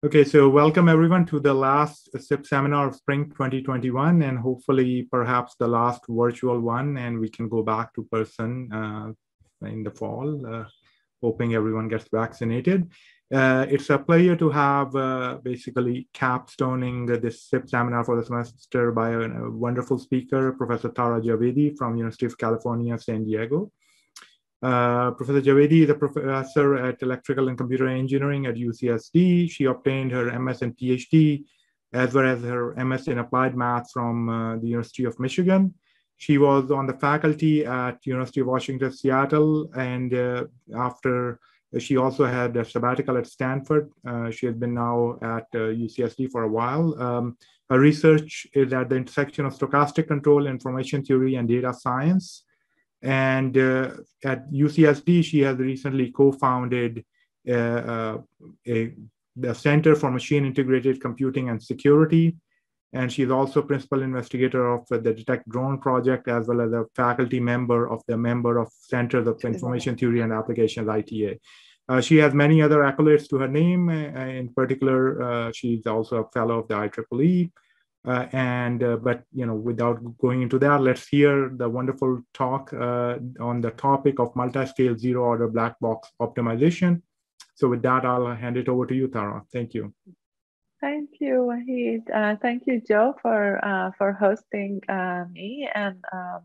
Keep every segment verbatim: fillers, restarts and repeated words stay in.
Okay, so welcome everyone to the last S I P seminar of spring twenty twenty-one, and hopefully perhaps the last virtual one, and we can go back to person uh, in the fall, uh, hoping everyone gets vaccinated. Uh, it's a pleasure to have uh, basically capstoning this S I P seminar for the semester by a, a wonderful speaker, Professor Tara Javidi from University of California, San Diego. Uh, Professor Javidi is a professor at Electrical and Computer Engineering at U C S D. She obtained her M S and PhD, as well as her M S in Applied Math from uh, the University of Michigan. She was on the faculty at University of Washington, Seattle, and uh, after she also had a sabbatical at Stanford. Uh, she has been now at uh, U C S D for a while. Um, her research is at the intersection of stochastic control, information theory, and data science. And uh, at U C S D, she has recently co-founded uh, uh, a, the Center for Machine Integrated Computing and Security. And she's also principal investigator of uh, the Detect Drone project, as well as a faculty member of the member of Centers of Information Theory and Applications, I T A. Uh, she has many other accolades to her name. Uh, in particular, uh, she's also a fellow of the I triple E. Uh, and uh, but you know, without going into that, let's hear the wonderful talk uh, on the topic of multi-scale zero-order black box optimization. So with that, I'll hand it over to you, Tara. Thank you. Thank you, Wahid. Uh, thank you, Joe, for uh, for hosting uh, me. And um,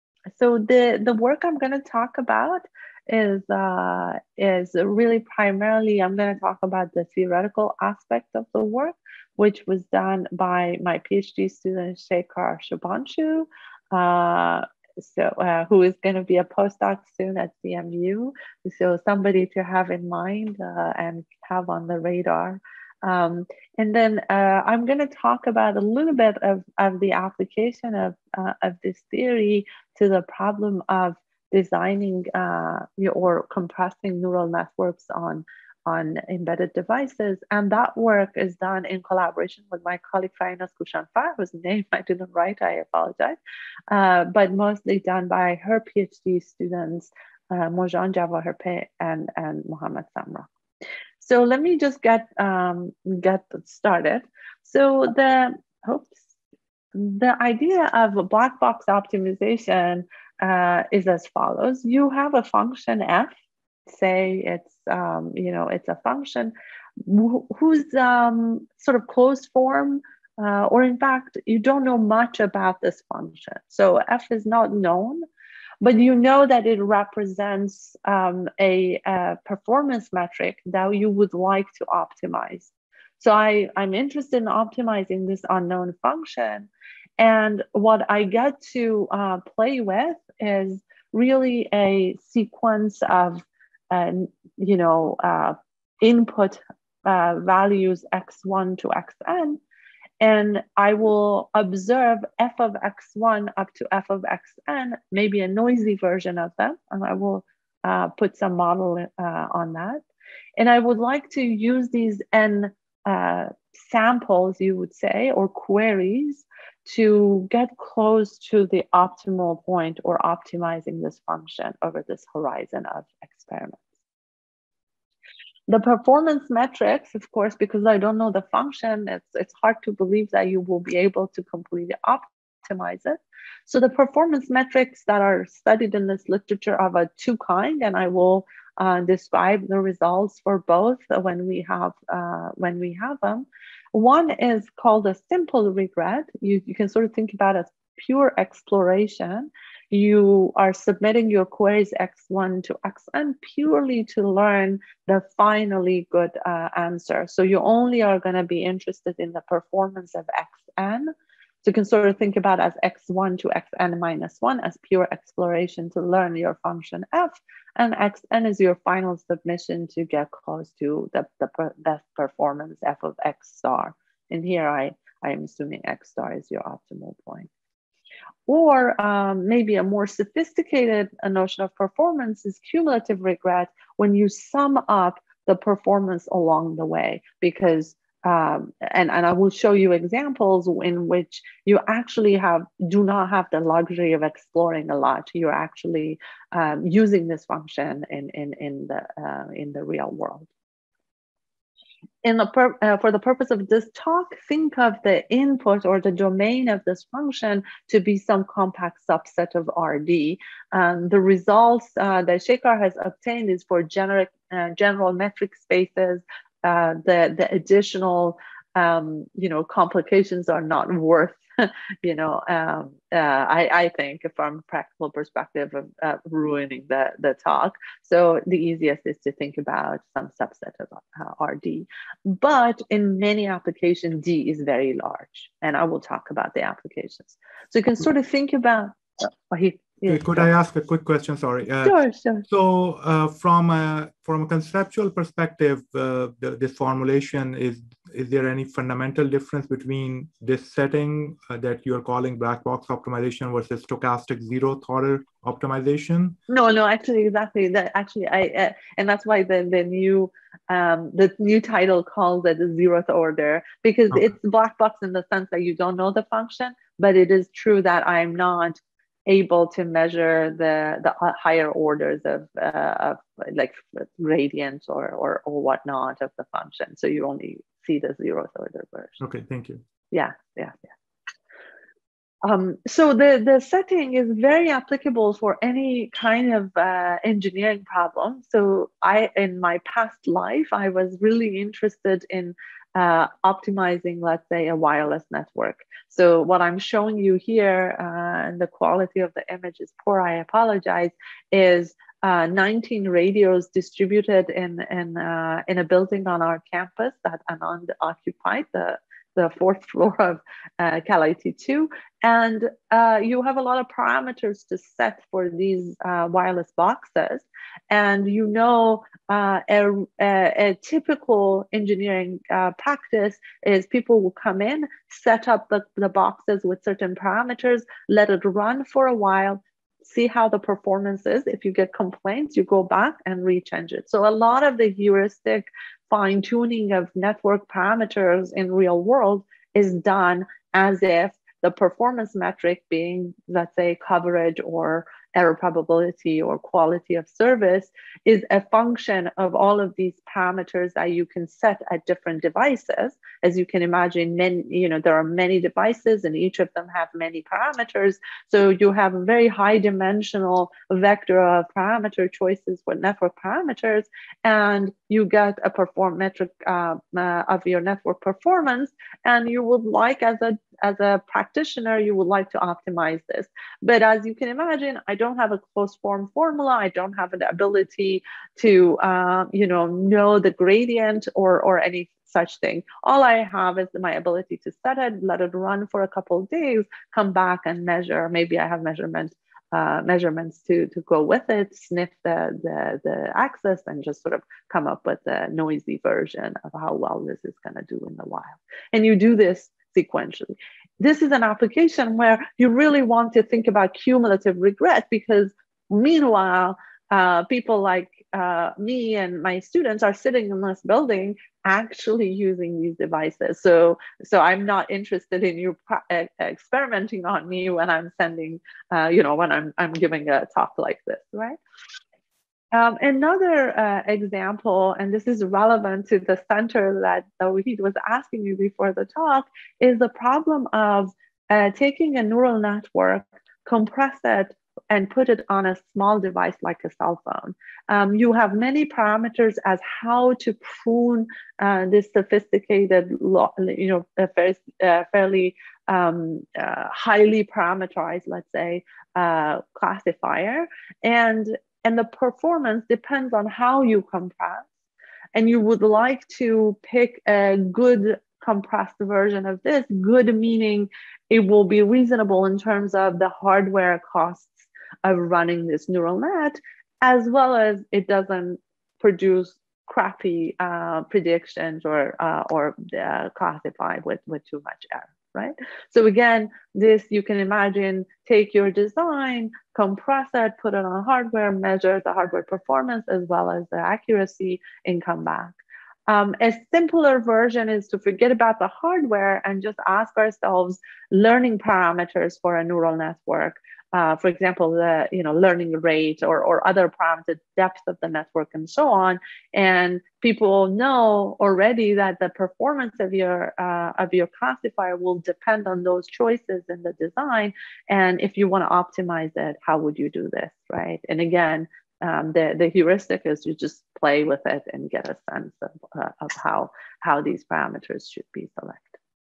so the the work I'm going to talk about is uh, is really primarily I'm going to talk about the theoretical aspect of the work, which was done by my PhD student, Shekhar Shubhanshu, uh, so, uh, who is going to be a postdoc soon at C M U. So somebody to have in mind uh, and have on the radar. Um, and then uh, I'm going to talk about a little bit of, of the application of, uh, of this theory to the problem of designing uh, or compressing neural networks on on embedded devices. And that work is done in collaboration with my colleague Farinas Kushanfar, whose name I didn't write, I apologize, uh, but mostly done by her PhD students, uh, Mojan Jawahirpe and, and Mohammad Samra. So let me just get, um, get started. So the, oops, the idea of a black box optimization uh, is as follows. You have a function f, say it's, um, you know, it's a function wh whose um, sort of closed form, uh, or in fact, you don't know much about this function. So f is not known, but you know that it represents um, a, a performance metric that you would like to optimize. So I, I'm interested in optimizing this unknown function. And what I get to uh, play with is really a sequence of and you know, uh, input uh, values x one to xn, and I will observe f of x one up to f of xn, maybe a noisy version of them, and I will uh, put some model uh, on that. And I would like to use these n uh, samples, you would say, or queries to get close to the optimal point or optimizing this function over this horizon of experiments. The performance metrics, of course, because I don't know the function, it's, it's hard to believe that you will be able to completely optimize it. So the performance metrics that are studied in this literature are of two kinds, and I will uh, describe the results for both when we have uh, when we have them. One is called a simple regret. You, you can sort of think about it as pure exploration. You are submitting your queries x one to xn purely to learn the finally good uh, answer. So you only are going to be interested in the performance of xn. So you can sort of think about as x one to xn minus one as pure exploration to learn your function f, and xn is your final submission to get close to the, the best performance f of x star. And here I, I am assuming x star is your optimal point. Or um, maybe a more sophisticated uh, notion of performance is cumulative regret, when you sum up the performance along the way, because Um, and, and I will show you examples in which you actually have do not have the luxury of exploring a lot. You're actually um, using this function in, in, in, the, uh, in the real world. in the pur uh, for the purpose of this talk, think of the input or the domain of this function to be some compact subset of R D. Um, the results uh, that Shekhar has obtained is for generic, uh, general metric spaces. Uh, the, the additional um, you know, complications are not worth you know, um, uh, I, I think from a practical perspective of uh, ruining the, the talk. So the easiest is to think about some subset of uh, R D. But in many applications, D is very large. And I will talk about the applications. So you can sort of think about, oh, he, yeah, could I ask a quick question? Sorry. Uh, sure, sure. So uh, from a from a conceptual perspective, uh, the, this formulation is is there any fundamental difference between this setting uh, that you're calling black box optimization versus stochastic zeroth order optimization? No, no, actually, exactly. That actually, I uh, and that's why the the new um, the new title calls it the zeroth order, because okay. It's black box in the sense that you don't know the function, but it is true that I'm not able to measure the the higher orders of uh, of like gradients or or or whatnot of the function. So you only see the zeroth order version. Okay, thank you. Yeah, yeah, yeah. Um, so the, the setting is very applicable for any kind of uh, engineering problem. So I, in my past life, I was really interested in uh, optimizing, let's say, a wireless network. So what I'm showing you here, uh, and the quality of the image is poor, I apologize, is uh, nineteen radios distributed in, in, uh, in a building on our campus that Anand occupied, the the fourth floor of uh, Cal I T two. And uh, you have a lot of parameters to set for these uh, wireless boxes. And you know, uh, a, a, a typical engineering uh, practice is people will come in, set up the, the boxes with certain parameters, let it run for a while, see how the performance is. If you get complaints, you go back and rechange it. So a lot of the heuristic fine tuning of network parameters in real world is done as if the performance metric being, let's say, coverage or error probability or quality of service is a function of all of these parameters that you can set at different devices. As you can imagine, many, you know, there are many devices and each of them have many parameters. So you have a very high dimensional vector of parameter choices for network parameters, and you get a perform metric uh, uh, of your network performance. And you would like, as a as a practitioner, you would like to optimize this. But as you can imagine, I don't have a closed form formula. I don't have the ability to, uh, you know, know the gradient or, or any such thing. All I have is my ability to set it, let it run for a couple of days, come back and measure. Maybe I have measurements, uh, measurements to, to go with it, sniff the, the, the axis and just sort of come up with a noisy version of how well this is going to do in the wild. And you do this sequentially. This is an application where you really want to think about cumulative regret, because meanwhile, uh, people like uh, me and my students are sitting in this building actually using these devices. So, so I'm not interested in you uh, experimenting on me when I'm sending, uh, you know, when I'm, I'm giving a talk like this, right? Um, another uh, example, and this is relevant to the center that Wahid was asking you before the talk, is the problem of uh, taking a neural network, compress it, and put it on a small device like a cell phone. Um, you have many parameters as how to prune uh, this sophisticated, you know, a fairly, uh, fairly um, uh, highly parameterized, let's say, uh, classifier. And And the performance depends on how you compress. And you would like to pick a good compressed version of this. Good meaning it will be reasonable in terms of the hardware costs of running this neural net, as well as it doesn't produce crappy uh, predictions or, uh, or uh, classify with, with too much error. Right? So again, this, you can imagine, take your design, compress it, put it on hardware, measure the hardware performance as well as the accuracy, and come back. Um, a simpler version is to forget about the hardware and just ask ourselves learning parameters for a neural network. uh, for example, the you know learning rate or or other parameters, depth of the network, and so on. And people know already that the performance of your uh, of your classifier will depend on those choices in the design. And if you want to optimize it, how would you do this, right? And again, um, the the heuristic is you just play with it and get a sense of uh, of how how these parameters should be selected.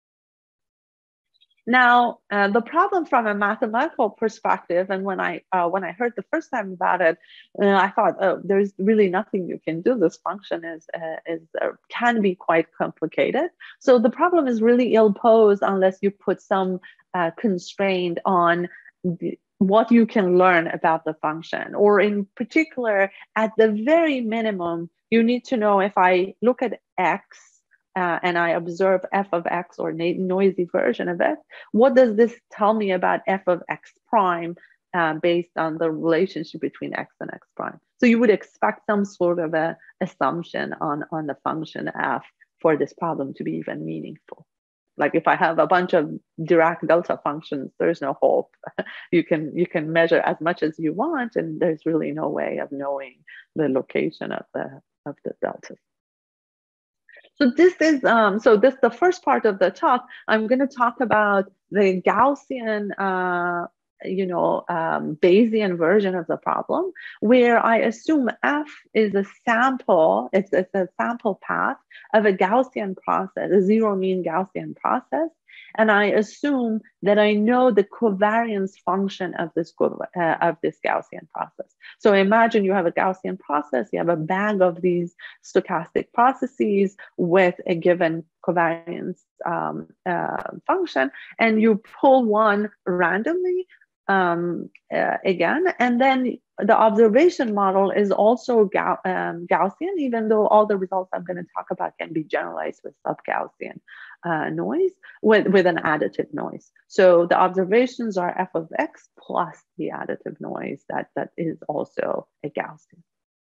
Now, uh, the problem from a mathematical perspective, and when I uh, when I heard the first time about it, uh, I thought, oh, there's really nothing you can do. This function is uh, is uh, can be quite complicated. So the problem is really ill-posed unless you put some uh, constraint on the, what you can learn about the function, or in particular, at the very minimum, you need to know if I look at x. Uh, and I observe f of x, or a noisy version of it, what does this tell me about f of x prime uh, based on the relationship between x and x prime? So you would expect some sort of a assumption on, on the function f for this problem to be even meaningful. Like if I have a bunch of Dirac delta functions, there's no hope. you can you can measure as much as you want, and there's really no way of knowing the location of the of the deltas. So this is, um, so this the first part of the talk. I'm going to talk about the Gaussian, uh, you know, um, Bayesian version of the problem, where I assume f is a sample, it's, it's a sample path of a Gaussian process, a zero mean Gaussian process. And I assume that I know the covariance function of this, uh, of this Gaussian process. So imagine you have a Gaussian process, you have a bag of these stochastic processes with a given covariance um, uh, function, and you pull one randomly um, uh, again, and then the observation model is also Gau um, Gaussian, even though all the results I'm going to talk about can be generalized with sub-Gaussian uh, noise, with, with an additive noise. So the observations are f of x plus the additive noise that, that is also a Gaussian.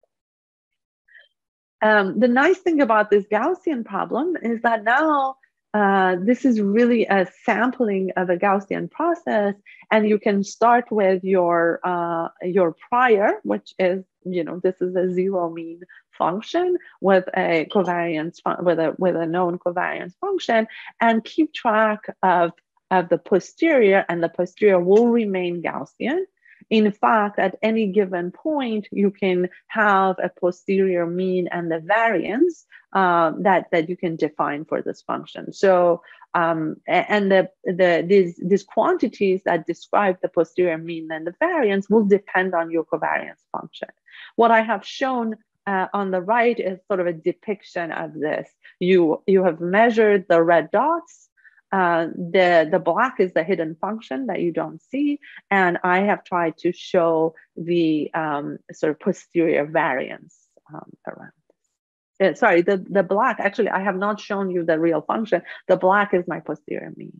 Um, the nice thing about this Gaussian problem is that now uh, this is really a sampling of a Gaussian process, and you can start with your uh, your prior, which is, you know, this is a zero mean function with a covariance with a with a known covariance function, and keep track of of the posterior, and the posterior will remain Gaussian. In fact, at any given point, you can have a posterior mean and the variance uh, that, that you can define for this function. So, um, and the, the, these, these quantities that describe the posterior mean and the variance will depend on your covariance function. What I have shown uh, on the right is sort of a depiction of this. You, you have measured the red dots. Uh, the, the black is the hidden function that you don't see. And I have tried to show the um, sort of posterior variance um, around this. Uh, sorry, the, the black, actually, I have not shown you the real function. The black is my posterior mean.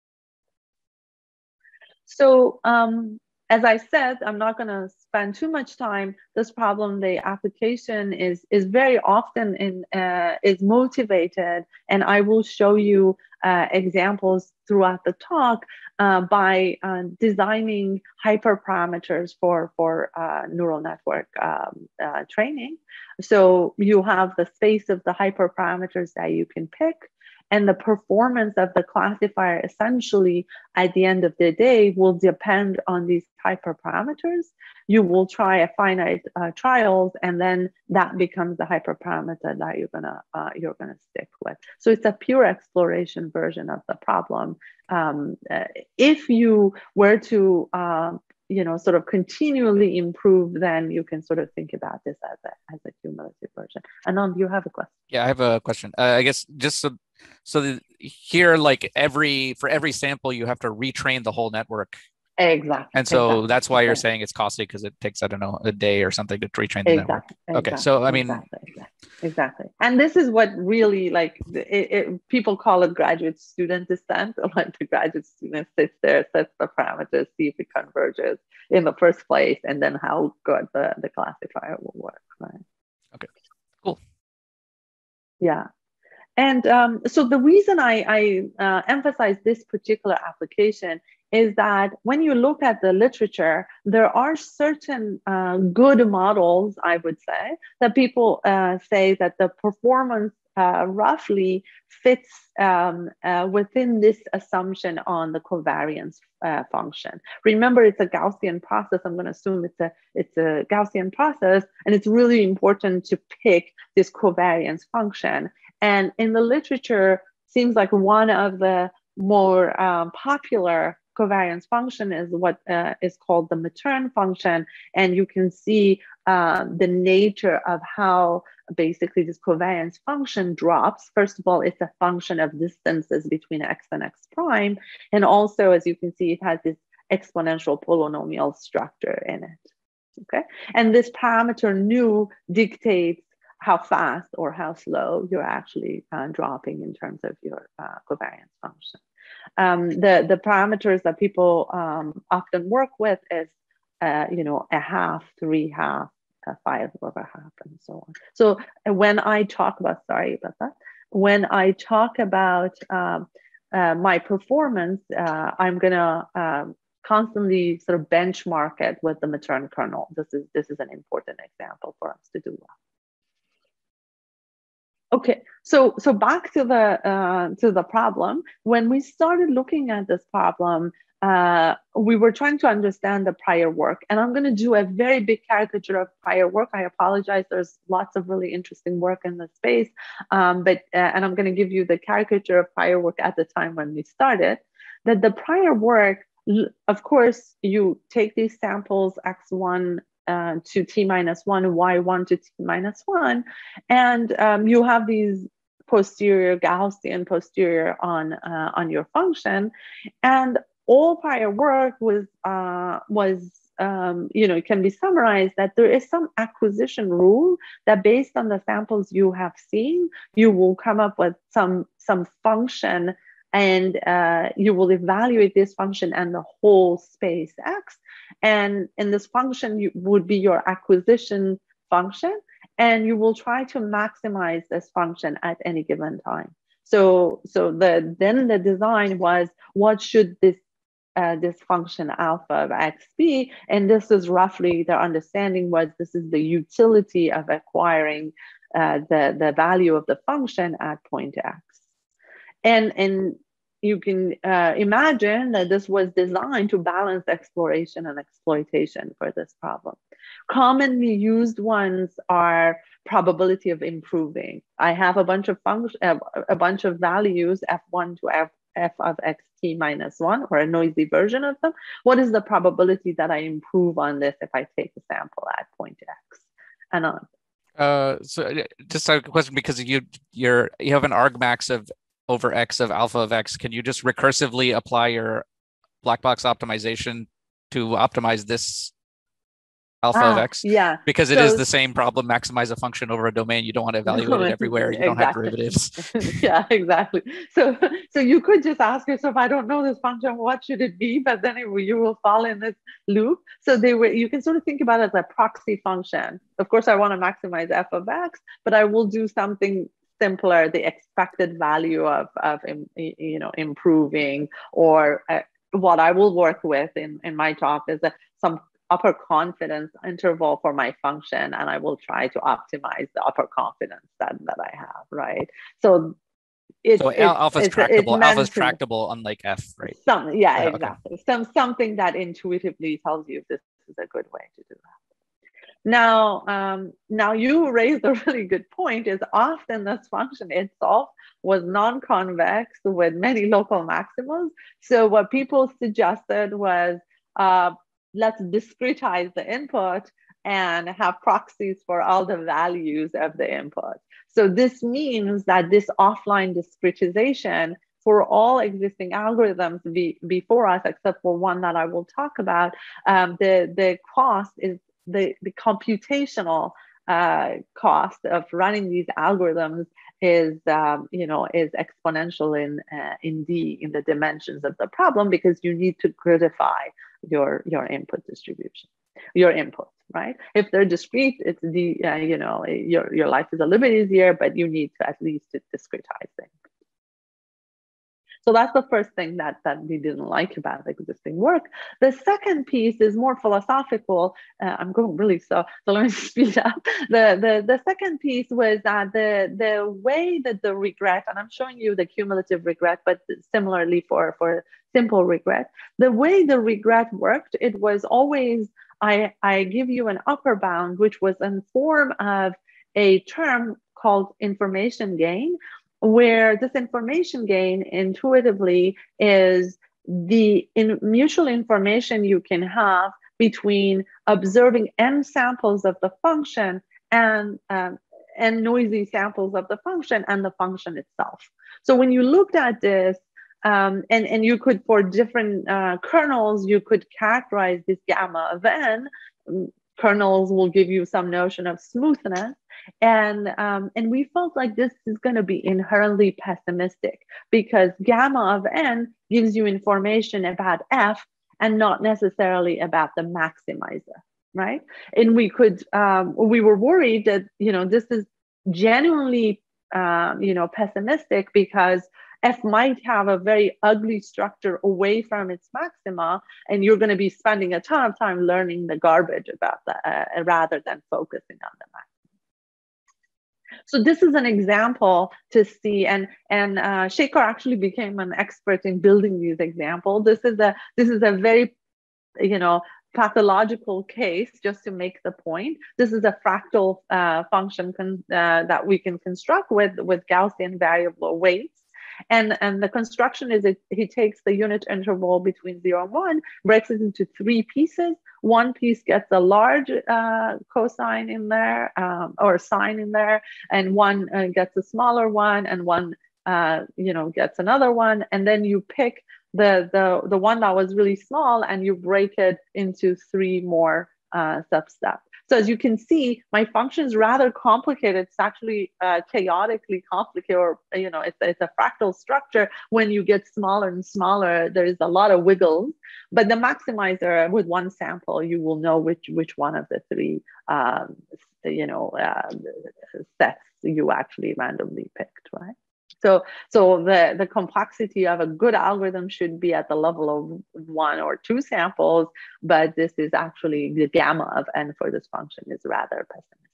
So um, as I said, I'm not going to spend too much time. This problem, the application is, is very often in, uh, is motivated, and I will show you uh, examples throughout the talk uh, by uh, designing hyperparameters for, for uh, neural network um, uh, training. So you have the space of the hyperparameters that you can pick, and the performance of the classifier essentially at the end of the day will depend on these hyperparameters. You will try a finite uh, trials, and then that becomes the hyperparameter that you're gonna uh, you're gonna stick with. So it's a pure exploration version of the problem. Um, uh, if you were to uh, you know, sort of continually improve, then you can sort of think about this as a, as a cumulative version. Anand, you have a question? Yeah, I have a question. Uh, I guess just so, so that here, like every, for every sample, you have to retrain the whole network. Exactly. And so exactly. that's why you're exactly. saying it's costly, because it takes, I don't know, a day or something to retrain the exactly. network. Exactly. Okay, so I mean, exactly. exactly. Exactly. And this is what really, like, it, it, people call it graduate student descent. Like the graduate student sits there, sets the parameters, see if it converges in the first place, and then how good the, the classifier will work, right? Okay, cool. Yeah. And um, so the reason I, I uh, emphasize this particular application is that when you look at the literature, there are certain uh, good models, I would say, that people uh, say that the performance uh, roughly fits um, uh, within this assumption on the covariance uh, function. Remember, it's a Gaussian process. I'm going to assume it's a, it's a Gaussian process, and it's really important to pick this covariance function. And in the literature, seems like one of the more um, popular covariance function is what uh, is called the Matern function. And you can see uh, the nature of how basically this covariance function drops. First of all, it's a function of distances between x and x prime. And also, as you can see, it has this exponential polynomial structure in it. Okay. And this parameter nu dictates how fast or how slow you're actually uh, dropping in terms of your uh, covariance function. Um, the, the parameters that people um, often work with is, uh, you know, a half, three half, a five over half, and so on. So when I talk about, sorry about that, when I talk about um, uh, my performance, uh, I'm gonna um, constantly sort of benchmark it with the Matern kernel. This is, this is an important example for us to do well. Okay, so so back to the uh, to the problem. When we started looking at this problem, uh, we were trying to understand the prior work, and I'm going to do a very big caricature of prior work. I apologize. There's lots of really interesting work in the space, um, but uh, and I'm going to give you the caricature of prior work at the time when we started. That the prior work, of course, you take these samples x one. Uh, to t minus one, y one to t minus one, and um, you have these posterior Gaussian posterior on uh, on your function, and all prior work was uh, was um, you know, it can be summarized that there is some acquisition rule that based on the samples you have seen, you will come up with some some function. And uh, you will evaluate this function and the whole space x. And in this function you, would be your acquisition function. And you will try to maximize this function at any given time. So, so the, then the design was, what should this, uh, this function alpha of x be? And this is roughly, the understanding was this is the utility of acquiring uh, the, the value of the function at point x. And, and you can uh, imagine that this was designed to balance exploration and exploitation for this problem. Commonly used ones are probability of improving. I have a bunch of function, uh, a bunch of values, f one to f, f of xt minus one, or a noisy version of them. What is the probability that I improve on this if I take a sample at point x and on? Uh, so just a question, because you you're you have an argmax of over x of alpha of x. Can you just recursively apply your black box optimization to optimize this alpha ah, of x? Yeah. Because it so, is the same problem, maximize a function over a domain. You don't want to evaluate it everywhere. You don't exactly. have derivatives. Yeah, exactly. So, so you could just ask yourself, I don't know this function, what should it be? But then it, you will fall in this loop. So they were, you can sort of think about it as a proxy function. Of course, I want to maximize f of x, but I will do something simpler, the expected value of, of you know, improving, or uh, what I will work with in, in my talk is a, some upper confidence interval for my function, and I will try to optimize the upper confidence that, that I have, right? So it's, so it's, alpha is it's, tractable. it's Alpha is to, tractable, unlike f, right? Some, yeah, Uh, exactly. okay. Some something that intuitively tells you this is a good way to do that. Now, um, now you raised a really good point, is often this function itself was non-convex with many local maximums. So what people suggested was, uh, let's discretize the input and have proxies for all the values of the input. So this means that this offline discretization for all existing algorithms be, before us, except for one that I will talk about, um, the, the cost is The, the computational uh, cost of running these algorithms is, um, you know, is exponential in uh, in d in the dimensions of the problem, because you need to griddify your your input distribution, your input, right? If they're discrete, it's the uh, you know, your your life is a little bit easier, but you need to at least to discretize them. So that's the first thing that, that we didn't like about existing work. The second piece is more philosophical. Uh, I'm going really slow, so let me speed up. The, the, the second piece was that the, the way that the regret, and I'm showing you the cumulative regret, but similarly for, for simple regret, the way the regret worked, it was always, I, I give you an upper bound, which was in form of a term called information gain, where this information gain intuitively is the in mutual information you can have between observing n samples of the function and um, n noisy samples of the function and the function itself. So when you looked at this, um, and, and you could, for different uh, kernels, you could characterize this gamma of n. Kernels will give you some notion of smoothness. And, um, and we felt like this is going to be inherently pessimistic, because gamma of n gives you information about f and not necessarily about the maximizer, right? And we could, um, we were worried that, you know, this is genuinely, uh, you know, pessimistic, because f might have a very ugly structure away from its maxima, and you're going to be spending a ton of time learning the garbage about that uh, rather than focusing on the maxima. So this is an example to see, and and uh, Shekhar actually became an expert in building these examples. This is a this is a very, you know, pathological case, just to make the point. This is a fractal uh, function con uh, that we can construct with with Gaussian variable weights. And, and the construction is it, he takes the unit interval between zero and one, breaks it into three pieces. One piece gets a large uh, cosine in there, um, or sine in there, and one uh, gets a smaller one, and one uh, you know, gets another one. And then you pick the, the, the one that was really small, and you break it into three more uh, substeps. So as you can see, my function is rather complicated. It's actually uh, chaotically complicated, or, you know, it's, it's a fractal structure. When you get smaller and smaller, there is a lot of wiggles. But the maximizer, with one sample, you will know which, which one of the three, um, you know, uh, sets you actually randomly picked, right? So, so the, the complexity of a good algorithm should be at the level of one or two samples, but this is actually the gamma of n for this function is rather pessimistic.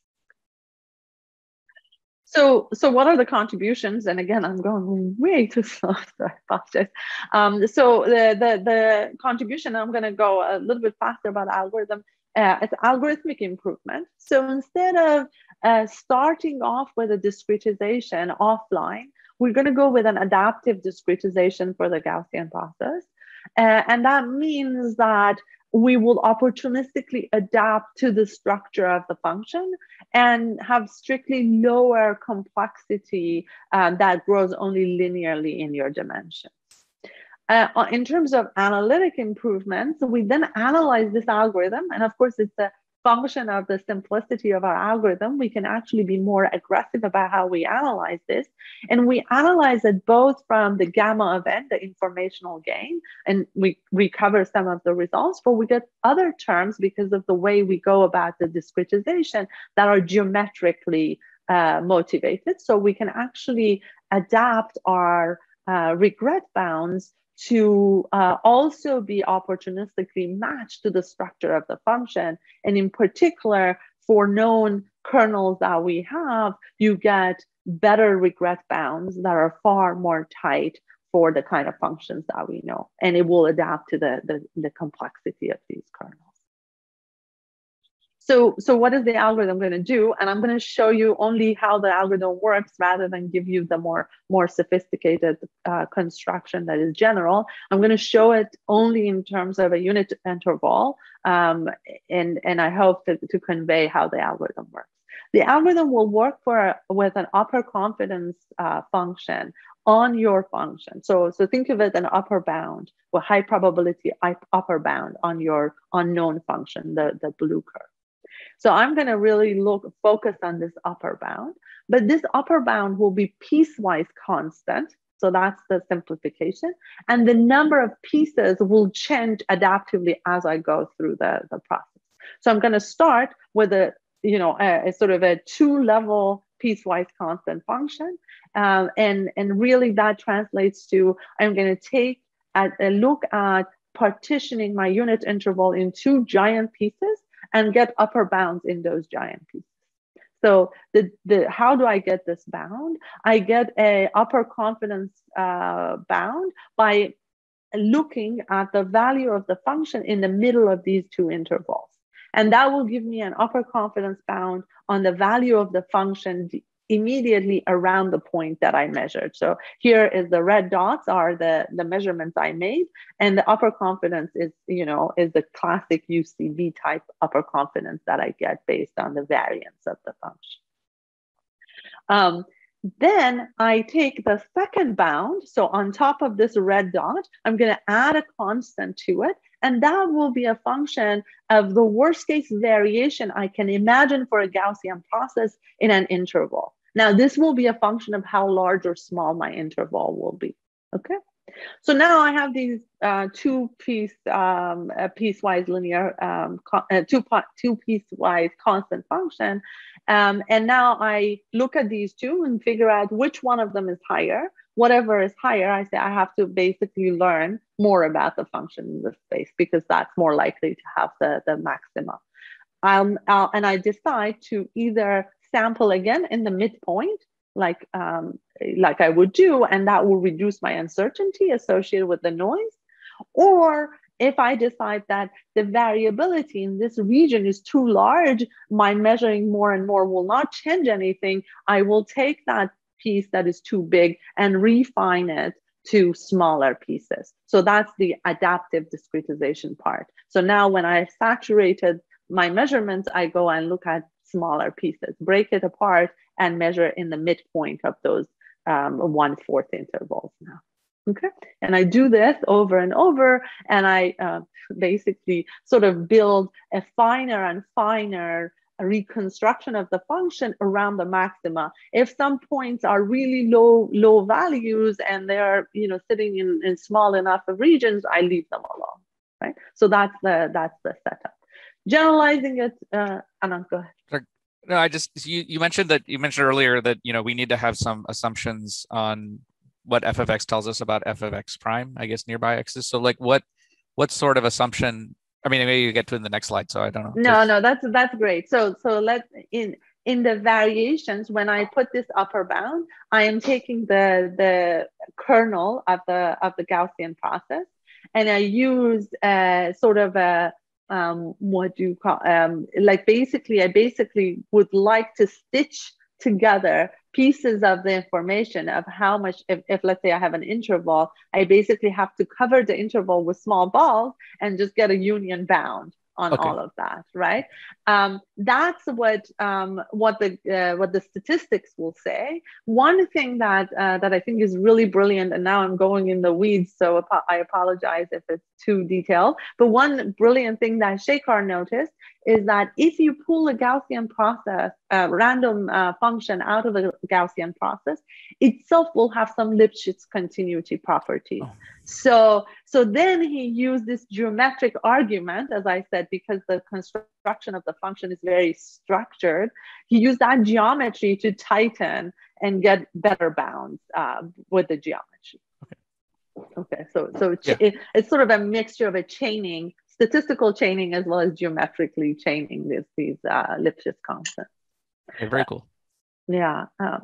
So, so what are the contributions? And again, I'm going way too slow, so I apologize. Um, so the, the, the contribution, I'm going to go a little bit faster about algorithm. Uh, it's algorithmic improvement. So instead of uh, starting off with a discretization offline, we're going to go with an adaptive discretization for the Gaussian process. Uh, and that means that we will opportunistically adapt to the structure of the function and have strictly lower complexity uh, that grows only linearly in your dimensions. Uh, in terms of analytic improvements, we then analyze this algorithm. And of course, it's a function of the simplicity of our algorithm. We can actually be more aggressive about how we analyze this. And we analyze it both from the gamma of n, the informational gain, and we recover some of the results, but we get other terms because of the way we go about the discretization that are geometrically uh, motivated. So we can actually adapt our uh, regret bounds to uh, also be opportunistically matched to the structure of the function. And in particular, for known kernels that we have, you get better regret bounds that are far more tight for the kind of functions that we know. And it will adapt to the, the, the complexity of these kernels. So, so what is the algorithm going to do? And I'm going to show you only how the algorithm works rather than give you the more, more sophisticated uh, construction that is general. I'm going to show it only in terms of a unit interval. Um, and, and I hope to, to convey how the algorithm works. The algorithm will work for with an upper confidence uh, function on your function. So, so think of it an upper bound, or high probability upper bound on your unknown function, the, the blue curve. So I'm going to really look focus on this upper bound, but this upper bound will be piecewise constant. So that's the simplification. And the number of pieces will change adaptively as I go through the, the process. So I'm going to start with a, you know, a, a sort of a two level piecewise constant function. Um, and, and really that translates to, I'm going to take a, a look at partitioning my unit interval in two giant pieces and get upper bounds in those giant pieces. So the, the, how do I get this bound? I get a upper confidence uh, bound by looking at the value of the function in the middle of these two intervals. And that will give me an upper confidence bound on the value of the function immediately around the point that I measured. So here is the red dots are the, the measurements I made, and the upper confidence is, you know, is the classic U C B type upper confidence that I get based on the variance of the function. Um, Then I take the second bound. So on top of this red dot, I'm going to add a constant to it. And that will be a function of the worst case variation I can imagine for a Gaussian process in an interval. Now, this will be a function of how large or small my interval will be. Okay. So now I have these uh, two piece um, uh, piecewise linear um, uh, two two piecewise constant function, um, and now I look at these two and figure out which one of them is higher. Whatever is higher, I say I have to basically learn more about the function in the space because that's more likely to have the the maxima. Um, uh, and I decide to either sample again in the midpoint, like um, like I would do, and that will reduce my uncertainty associated with the noise. Or if I decide that the variability in this region is too large, my measuring more and more will not change anything, I will take that piece that is too big and refine it to smaller pieces. So that's the adaptive discretization part. So now when I've saturated my measurements, I go and look at smaller pieces, break it apart, and measure in the midpoint of those um, one-fourth intervals now. Okay, and I do this over and over, and I uh, basically sort of build a finer and finer reconstruction of the function around the maxima. If some points are really low, low values and they're, you know, sitting in, in small enough of regions, I leave them alone, right? So that's the that's the setup. Generalizing it, uh, Anand, go ahead. No, I just you you mentioned that you mentioned earlier that you know we need to have some assumptions on what f of x tells us about f of x prime, I guess nearby x's. So like what what sort of assumption? I mean, maybe you get to it in the next slide, so I don't know. No, no, that's that's great. So so let in in the variations, when I put this upper bound, I am taking the the kernel of the of the Gaussian process, and I use uh, sort of a um, what do you call um, like basically I basically would like to stitch together pieces of the information of how much, if, if let's say I have an interval, I basically have to cover the interval with small balls and just get a union bound on okay. all of that, right? Um, that's what um, what the uh, what the statistics will say. One thing that uh, that I think is really brilliant, and now I'm going in the weeds, so I apologize if it's too detailed. But one brilliant thing that Shekhar noticed is that if you pull a Gaussian process, a random uh, function out of a Gaussian process, itself will have some Lipschitz continuity property. Oh. So, so then he used this geometric argument, as I said, because the construction of the function is very structured. He used that geometry to tighten and get better bounds uh, with the geometry. Okay, okay so, so yeah. it, it's sort of a mixture of a chaining, statistical chaining, as well as geometrically chaining these, these uh, Lipschitz constants. Okay, very cool. Uh, yeah. Um,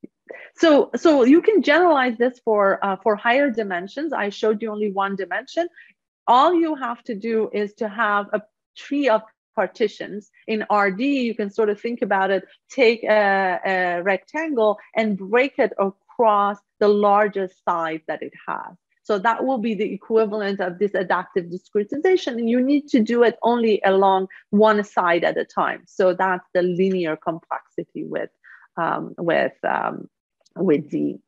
So, so you can generalize this for, uh, for higher dimensions. I showed you only one dimension. All you have to do is to have a tree of partitions. In R D, you can sort of think about it, take a, a rectangle and break it across the largest side that it has. So that will be the equivalent of this adaptive discretization. And you need to do it only along one side at a time. So that's the linear complexity with, um, with, um, with D.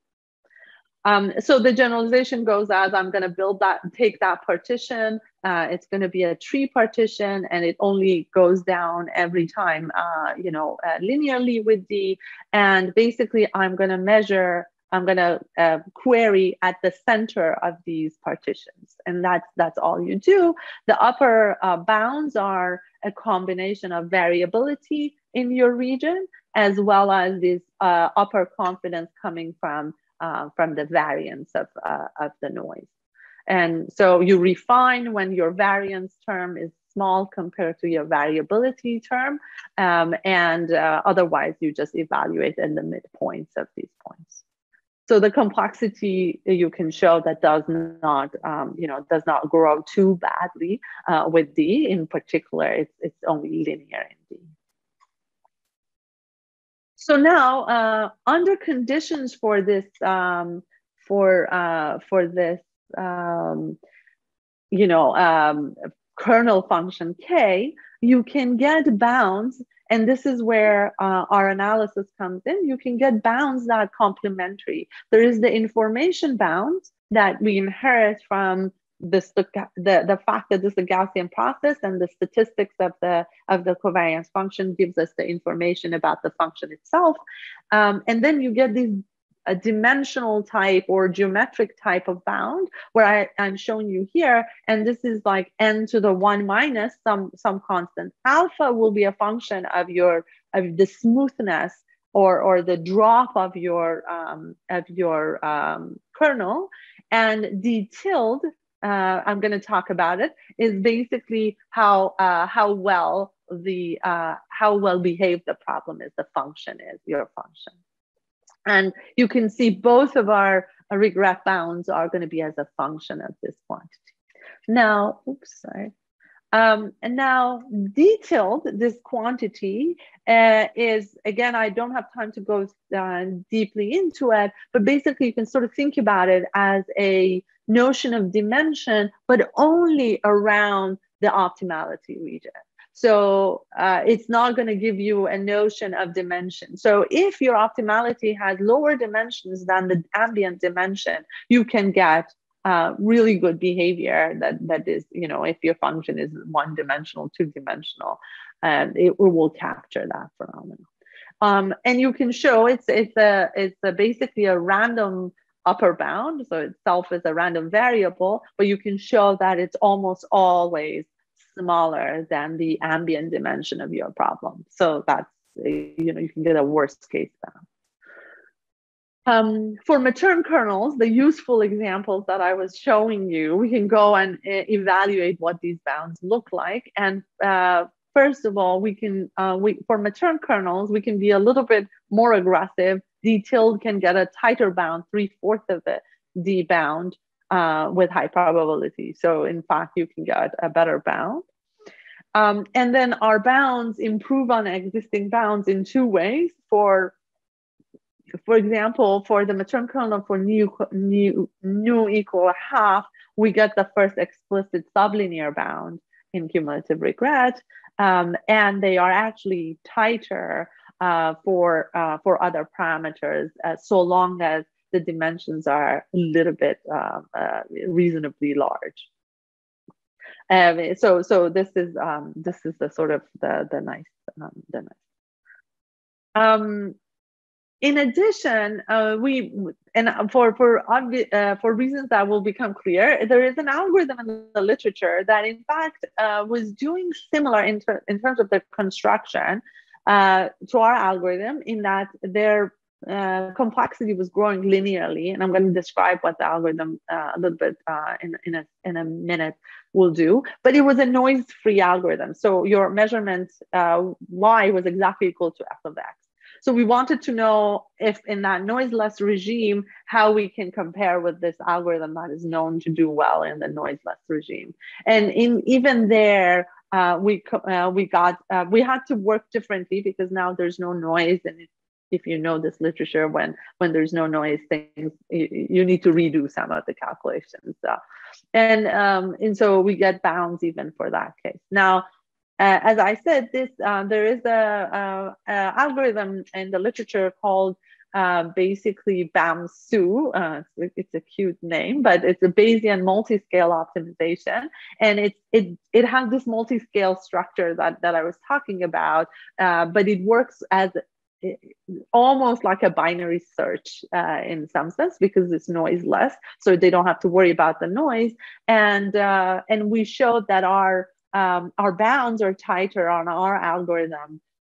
Um, so the generalization goes as I'm going to build that, take that partition. Uh, it's going to be a tree partition, and it only goes down every time, uh, you know, uh, linearly with D. And basically, I'm going to measure. I'm going to uh, query at the center of these partitions, and that's that's all you do. The upper uh, bounds are a combination of variability in your region as well as this uh, upper confidence coming from, uh, from the variance of, uh, of the noise. And so you refine when your variance term is small compared to your variability term, um, and uh, otherwise you just evaluate in the midpoints of these points. So the complexity you can show that does not, um, you know, does not grow too badly uh, with D. In particular, it's, it's only linear in D. So now, uh, under conditions for this, um, for uh, for this, um, you know, um, kernel function K, you can get bounds. And this is where uh, our analysis comes in. You can get bounds that are complementary. There is the information bound that we inherit from this, the, the, the fact that this is a Gaussian process, and the statistics of the, of the covariance function gives us the information about the function itself. Um, and then you get these a dimensional type or geometric type of bound, where I, I'm showing you here, and this is like n to the one minus some some constant. Alpha will be a function of your of the smoothness or or the drop of your um, of your um, kernel, and d tilde, uh, I'm going to talk about it, is basically how uh, how well the uh, how well behaved the problem is, the function is, your function. And you can see both of our uh, regret bounds are going to be as a function of this quantity. Now, oops, sorry. Um, and now d tilde, this quantity, uh, is, again, I don't have time to go uh, deeply into it, but basically you can sort of think about it as a notion of dimension, but only around the optimality region. So uh, it's not going to give you a notion of dimension. So if your optimality has lower dimensions than the ambient dimension, you can get uh, really good behavior that, that is, you know, if your function is one dimensional, two dimensional, and it, it will capture that phenomenon. Um, and you can show it's, it's, a, it's a basically a random upper bound. So itself is a random variable, but you can show that it's almost always smaller than the ambient dimension of your problem. So that's, you know, you can get a worst case bound. Um, for mature kernels, the useful examples that I was showing you, we can go and uh, evaluate what these bounds look like. And uh, first of all, we can, uh, we, for mature kernels, we can be a little bit more aggressive. D tilde can get a tighter bound, three-fourths of the D bound, Uh, with high probability. So in fact, you can get a better bound. Um, and then our bounds improve on existing bounds in two ways. For, for example, for the mature kernel for nu, nu, nu equal half, we get the first explicit sublinear bound in cumulative regret. Um, and they are actually tighter uh, for, uh, for other parameters, uh, so long as the dimensions are a little bit uh, uh, reasonably large. Um, so, so this is um, this is the sort of the the nice um, the nice. Um, in addition, uh, we and for for obvi uh, for reasons that will become clear, there is an algorithm in the literature that, in fact, uh, was doing similar in ter in terms of the construction uh, to our algorithm, in that their Uh, complexity was growing linearly, and I'm going to describe what the algorithm uh, a little bit uh, in in a in a minute will do. But it was a noise-free algorithm, so your measurement uh, y was exactly equal to f of x. So we wanted to know if, in that noiseless regime, how we can compare with this algorithm that is known to do well in the noiseless regime. And in even there, uh, we uh, we got uh, we had to work differently, because now there's no noise, and it, if you know this literature, when when there's no noise, things you, you need to redo some of the calculations. So, and um, and so we get bounds even for that case. Now, uh, as I said, this uh, there is a, a, a algorithm in the literature called uh, basically BAMSU. Uh, it's, it's a cute name, but it's a Bayesian multi-scale optimization, and it's it it has this multi-scale structure that that I was talking about, uh, but it works as almost like a binary search uh, in some sense, because it's noiseless, so they don't have to worry about the noise. And uh, and we showed that our um, our bounds are tighter on our algorithm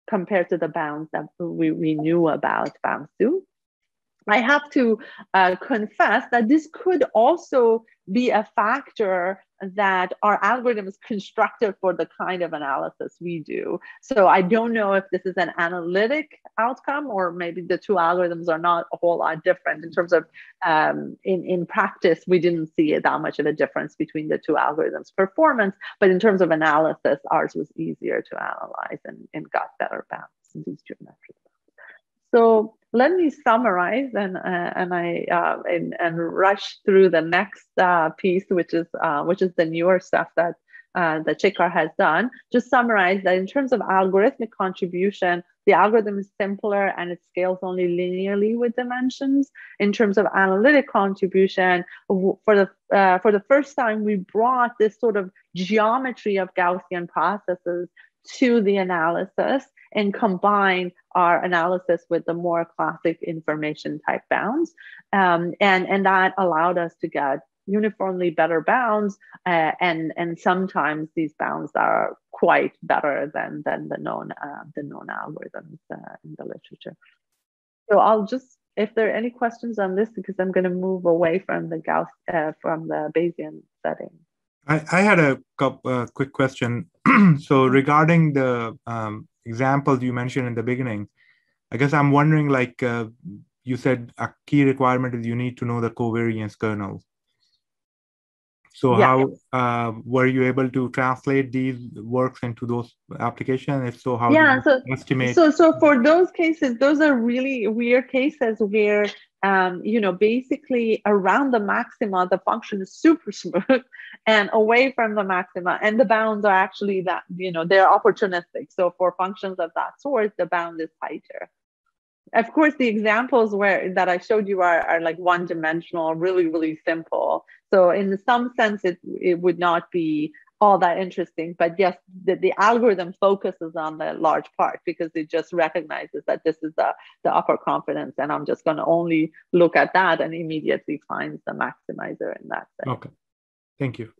compared to the bounds that we, we knew about bounds to. I have to uh, confess that this could also be a factor that our algorithm is constructed for the kind of analysis we do. So I don't know if this is an analytic outcome, or maybe the two algorithms are not a whole lot different in terms of, um, in, in practice, we didn't see that much of a difference between the two algorithms' performance, but in terms of analysis, ours was easier to analyze and, and got better bounds in these geometric bounds. So let me summarize and uh, and I uh, and, and rush through the next uh, piece, which is uh, which is the newer stuff that uh, that Chicar has done. Just summarize that in terms of algorithmic contribution, the algorithm is simpler and it scales only linearly with dimensions. In terms of analytic contribution, for the uh, for the first time, we brought this sort of geometry of Gaussian processes to the analysis and combine our analysis with the more classic information type bounds. Um, and, and that allowed us to get uniformly better bounds. Uh, and, and sometimes these bounds are quite better than, than the known, uh, the known algorithms uh, in the literature. So I'll just, if there are any questions on this, because I'm going to move away from the Gauss, uh, from the Bayesian setting. I, I had a couple, uh, quick question. So regarding the um, examples you mentioned in the beginning, I guess I'm wondering, like uh, you said, a key requirement is you need to know the covariance kernel. So yeah. how uh, were you able to translate these works into those applications? If so, how yeah, do you so, estimate? So, so for those cases, those are really weird cases where, um, you know, basically around the maxima, the function is super smooth, and away from the maxima, and the bounds are actually that, you know, they're opportunistic. So for functions of that sort, the bound is tighter. Of course, the examples where that I showed you are, are like one-dimensional, really, really simple. So in some sense, it, it would not be all that interesting. But yes, the, the algorithm focuses on the large part because it just recognizes that this is the, the upper confidence, and I'm just going to only look at that and immediately finds the maximizer in that setting. Okay, thank you.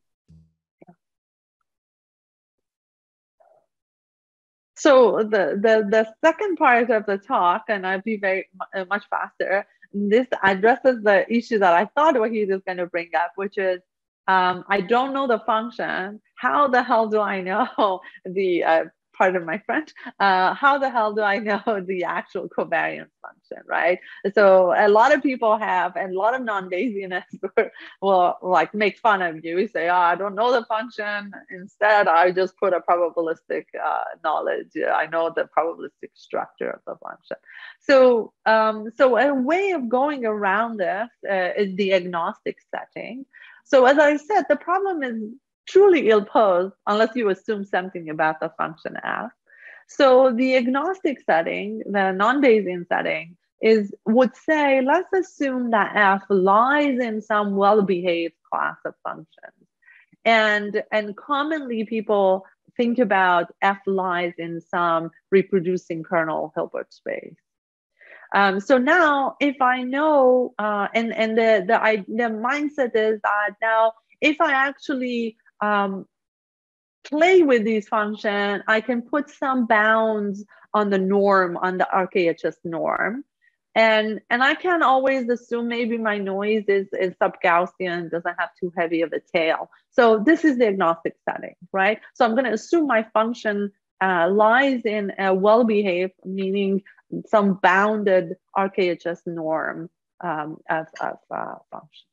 So the, the, the second part of the talk, and I'll be very uh, much faster, this addresses the issue that I thought Wahid was going to bring up, which is um, I don't know the function. How the hell do I know the, uh, pardon my French, uh, how the hell do I know the actual covariance function, right? So a lot of people have, and a lot of non-Bayesianists will like make fun of you. We say, oh, I don't know the function. Instead, I just put a probabilistic uh, knowledge. I know the probabilistic structure of the function. So, um, so a way of going around this uh, is the agnostic setting. So as I said, the problem is truly ill-posed unless you assume something about the function f. So the agnostic setting, the non-Bayesian setting, is would say, let's assume that f lies in some well-behaved class of functions. And, and commonly people think about f lies in some reproducing kernel Hilbert space. Um, so now if I know, uh, and, and the, the, I, the mindset is that now if I actually Um, play with these functions, I can put some bounds on the norm, on the R K H S norm. And, and I can always assume maybe my noise is, is sub-Gaussian, doesn't have too heavy of a tail. So this is the agnostic setting, right? So I'm going to assume my function uh, lies in a well-behaved, meaning some bounded R K H S norm um, of, of uh, functions.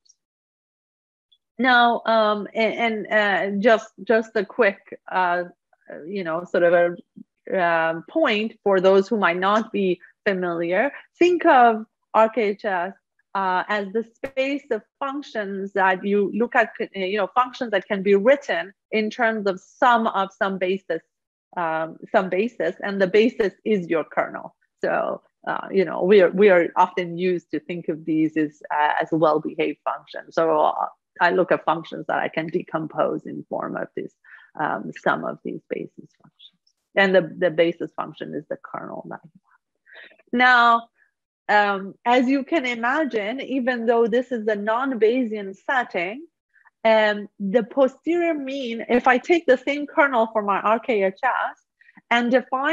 Now, um, and, and uh, just just a quick, uh, you know, sort of a uh, point for those who might not be familiar. Think of R K H S uh, as the space of functions that you look at, you know, functions that can be written in terms of sum of some basis, um, some basis, and the basis is your kernel. So, uh, you know, we are we are often used to think of these as uh, as well-behaved functions. So. Uh, I look at functions that I can decompose in form of this um, sum of these basis functions. And the, the basis function is the kernel that you have. Now, um, as you can imagine, even though this is a non-Bayesian setting, um, the posterior mean, if I take the same kernel for my R K H S and define a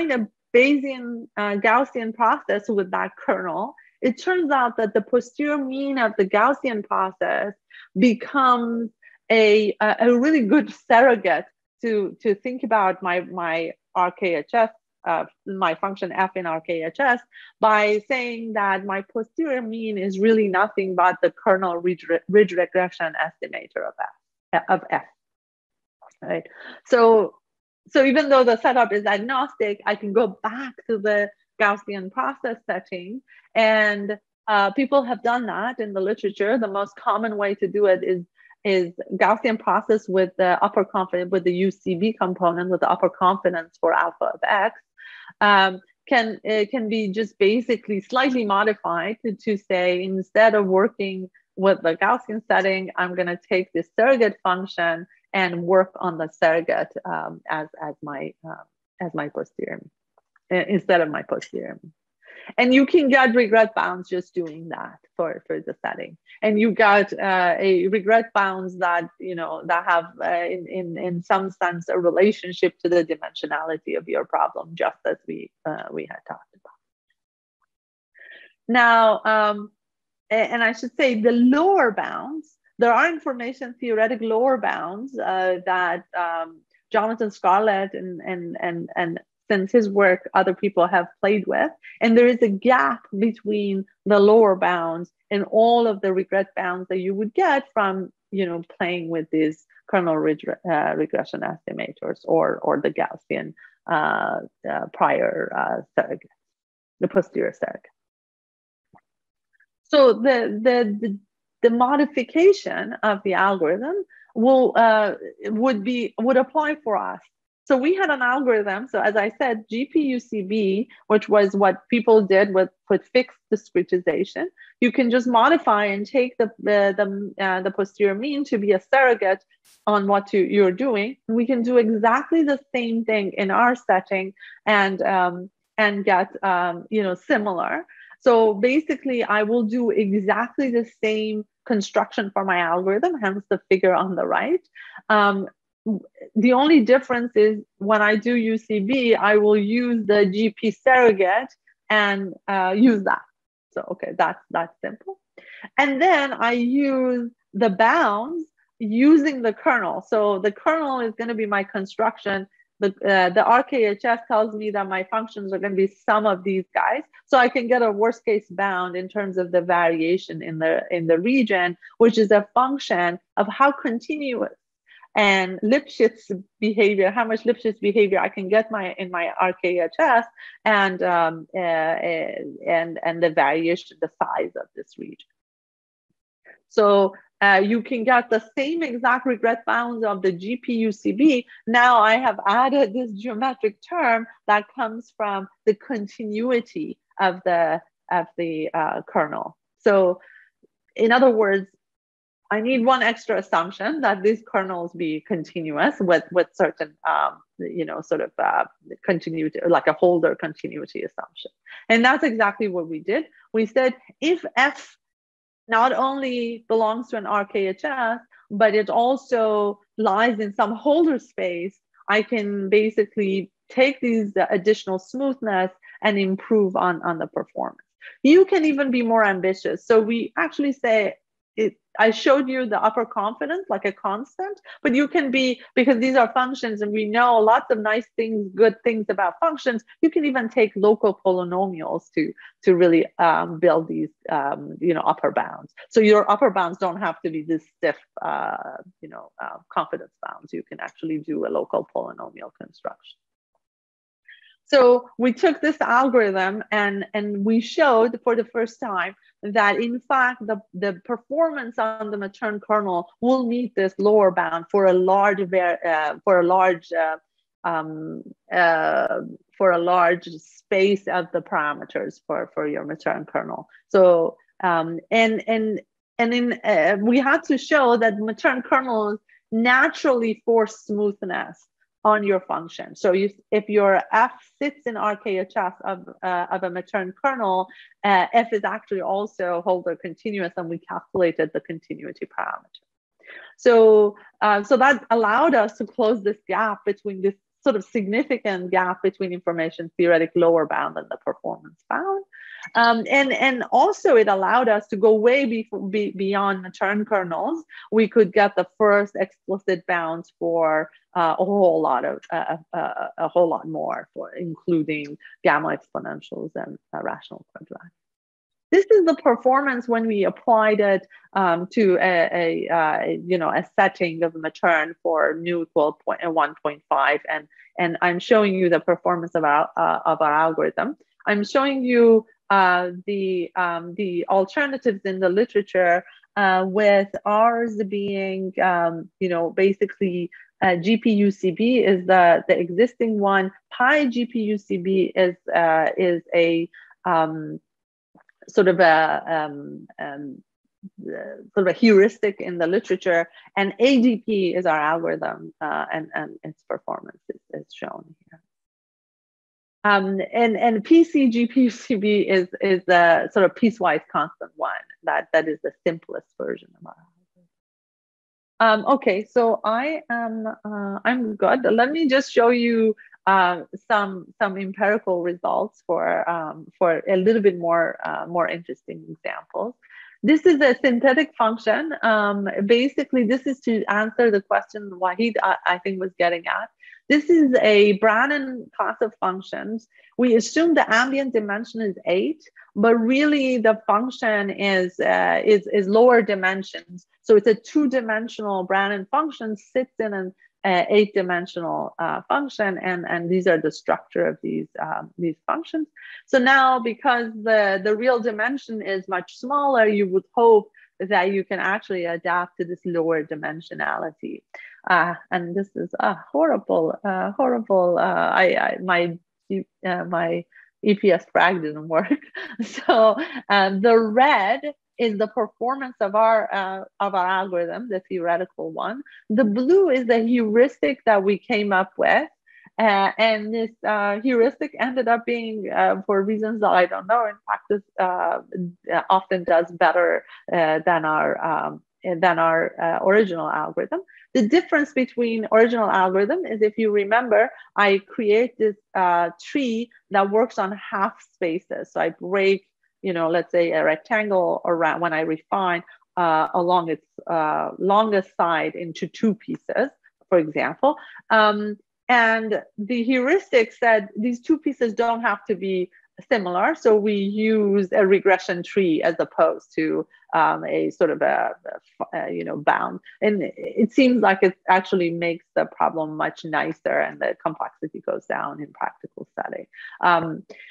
Bayesian uh, Gaussian process with that kernel, it turns out that the posterior mean of the Gaussian process becomes a, a, a really good surrogate to, to think about my, my R K H S, uh, my function f in R K H S, by saying that my posterior mean is really nothing but the kernel ridge, ridge regression estimator of f, of f, right? So, so even though the setup is agnostic, I can go back to the Gaussian process setting, and uh, people have done that in the literature. The most common way to do it is is Gaussian process with the upper confidence, with the U C B component, with the upper confidence for alpha of x, um, can it can be just basically slightly modified to, to say, instead of working with the Gaussian setting, I'm going to take this surrogate function and work on the surrogate um, as as my um, as my posterior instead of my posterior. And you can get regret bounds just doing that for, for the setting. And you got uh, a regret bounds that, you know, that have uh, in, in, in some sense a relationship to the dimensionality of your problem, just as we, uh, we had talked about. Now, um, and I should say the lower bounds, there are information theoretic lower bounds uh, that um, Jonathan Scarlett and, and, and, and since his work, other people have played with. And there is a gap between the lower bounds and all of the regret bounds that you would get from, you know, playing with these kernel ridge, uh, regression estimators or, or the Gaussian uh, uh, prior uh, surrogate, the posterior surrogate. So the, the, the, the modification of the algorithm will, uh, would, be, would apply for us. So we had an algorithm. So as I said, G P U C B, which was what people did with, with fixed discretization, you can just modify and take the, the, the, uh, the posterior mean to be a surrogate on what you, you're doing. We can do exactly the same thing in our setting and, um, and get um, you know, similar. So basically, I will do exactly the same construction for my algorithm, hence the figure on the right. Um, The only difference is when I do U C B, I will use the G P surrogate and uh, use that. So, okay, that's, that's simple. And then I use the bounds using the kernel. So the kernel is going to be my construction. The, uh, the R K H S tells me that my functions are going to be some of these guys. So I can get a worst case bound in terms of the variation in the, in the region, which is a function of how continuous and Lipschitz behavior, how much Lipschitz behavior I can get my in my R K H S, and um, uh, and and the variation, the size of this region. So uh, you can get the same exact regret bounds of the G P U C B. Now I have added this geometric term that comes from the continuity of the of the uh, kernel. So in other words, I need one extra assumption that these kernels be continuous with, with certain, um, you know, sort of uh, continuity, like a holder continuity assumption. And that's exactly what we did. We said, if F not only belongs to an R K H S, but it also lies in some holder space, I can basically take these additional smoothness and improve on, on the performance. You can even be more ambitious. So we actually say, It, I showed you the upper confidence like a constant, but you can be, because these are functions and we know lots of nice things, good things about functions, you can even take local polynomials to, to really um, build these um, you know, upper bounds. So your upper bounds don't have to be this stiff uh, you know, uh, confidence bounds. You can actually do a local polynomial construction. So we took this algorithm and, and we showed for the first time that in fact the, the performance on the Matern kernel will meet this lower bound for a large uh, for a large uh, um, uh, for a large space of the parameters for, for your Matern kernel. So um, and and and in uh, we had to show that Matern kernels naturally force smoothness on your function. So you, if your F sits in R K H S of, uh, of a Matern kernel, uh, F is actually also holder continuous, and we calculated the continuity parameter. So, uh, so that allowed us to close this gap between this sort of significant gap between information theoretic lower bound and the performance bound. Um, and, and also it allowed us to go way be, be, beyond matern kernels. We could get the first explicit bounds for uh, a whole lot of, uh, uh, a whole lot more, for including gamma exponentials and uh, rational quadratic. This is the performance when we applied it um, to a, a uh, you know, a setting of matern for nu equal one point five, and and I'm showing you the performance of our uh, of our algorithm. I'm showing you uh, the um, the alternatives in the literature, uh, with ours being um, you know, basically uh, G P U C B is the the existing one. Pi G P U C B is uh, is a um, sort of a um, um, uh, sort of a heuristic in the literature, and A D P is our algorithm, uh, and and its performance is, is shown here. Um, and and P C G P U C B is is the sort of piecewise constant one. That that is the simplest version of our algorithm. Um, okay, so I am uh, I'm good. Let me just show you Uh, some some empirical results for um, for a little bit more uh, more interesting examples. This is a synthetic function. Um, basically, this is to answer the question Wahid I, I think was getting at. This is a Brannan class of functions. We assume the ambient dimension is eight, but really the function is uh, is is lower dimensions. So it's a two-dimensional Brannan function, sits in an Uh, eight-dimensional uh, function, and and these are the structure of these um, these functions. So now, because the the real dimension is much smaller, you would hope that you can actually adapt to this lower dimensionality. Uh, and this is a uh, horrible, uh, horrible. Uh, I, I my uh, my E P S frag didn't work. So uh, the red is the performance of our uh, of our algorithm, the theoretical one. The blue is the heuristic that we came up with, uh, and this uh, heuristic ended up being, uh, for reasons that I don't know, in practice uh, often does better uh, than our um, than our uh, original algorithm. The difference between original algorithm is, if you remember, I create this uh, tree that works on half spaces. So I break, you know, let's say a rectangle around, when I refine uh, along its uh, longest side into two pieces, for example. Um, and the heuristic said these two pieces don't have to be similar. So we use a regression tree as opposed to um, a sort of a, a, you know, bound. And it seems like it actually makes the problem much nicer, and the complexity goes down in practical setting. Um,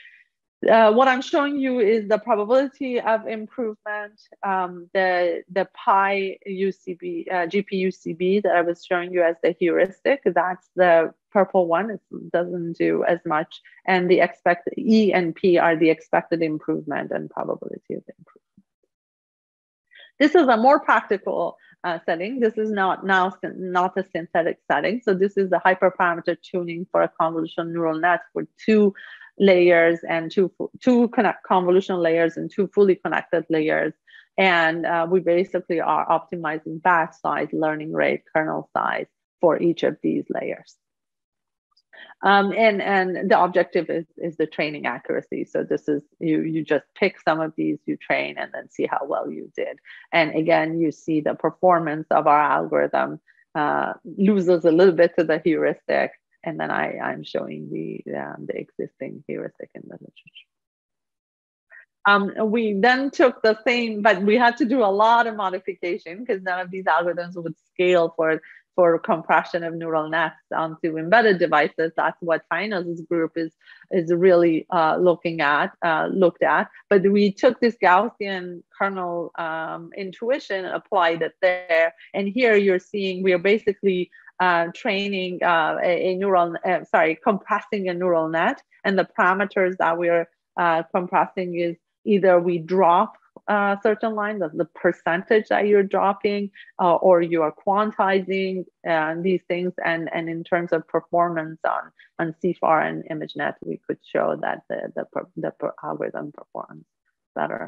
Uh, what I'm showing you is the probability of improvement, um, the, the pi U C B, uh, G P U C B that I was showing you as the heuristic. That's the purple one. It doesn't do as much. And the expected E and P are the expected improvement and probability of improvement. This is a more practical uh, setting. This is not now not a synthetic setting. So this is the hyperparameter tuning for a convolutional neural net for two layers and two two connect convolutional layers and two fully connected layers, and uh, we basically are optimizing batch size, learning rate, kernel size for each of these layers. Um, and and the objective is is the training accuracy. So this is you you just pick some of these, you train, and then see how well you did. And again, you see the performance of our algorithm uh, loses a little bit to the heuristic. And then I, I'm showing the, um, the existing heuristic in the literature. Um, we then took the same, but we had to do a lot of modification because none of these algorithms would scale for, for compression of neural nets onto embedded devices. That's what Fainos's group is, is really uh, looking at, uh, looked at. But we took this Gaussian kernel um, intuition, applied it there. And here you're seeing we are basically Uh, training uh, a, a neural, uh, sorry, compressing a neural net, and the parameters that we're uh, compressing is either we drop a certain line, the, the percentage that you're dropping, uh, or you are quantizing uh, these things. And, and in terms of performance on, on C F A R and ImageNet, we could show that the, the, the algorithm performs better.